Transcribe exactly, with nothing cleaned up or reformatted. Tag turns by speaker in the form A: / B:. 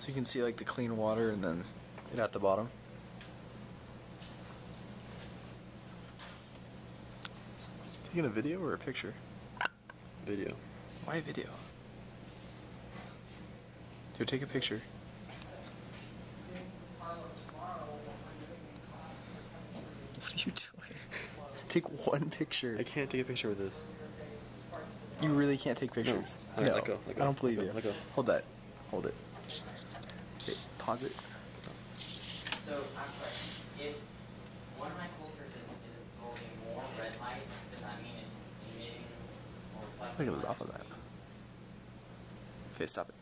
A: So you can see like the clean water and then it at the bottom. Taking a video or a picture?
B: Video.
A: Why video? Here, take a picture. What are you doing? Take one picture.
B: I can't take a picture with this.
A: You really can't take pictures?
B: No.
A: No.
B: Let go, let go.
A: I don't believe
B: Let go,
A: you.
B: let go.
A: Hold that. Hold it. Okay, pause it.
C: So, I'm sorry. If one of my filters is, is absorbing more red light, does that mean it's emitting or reflecting?
A: Look at the top of that. Okay, stop it.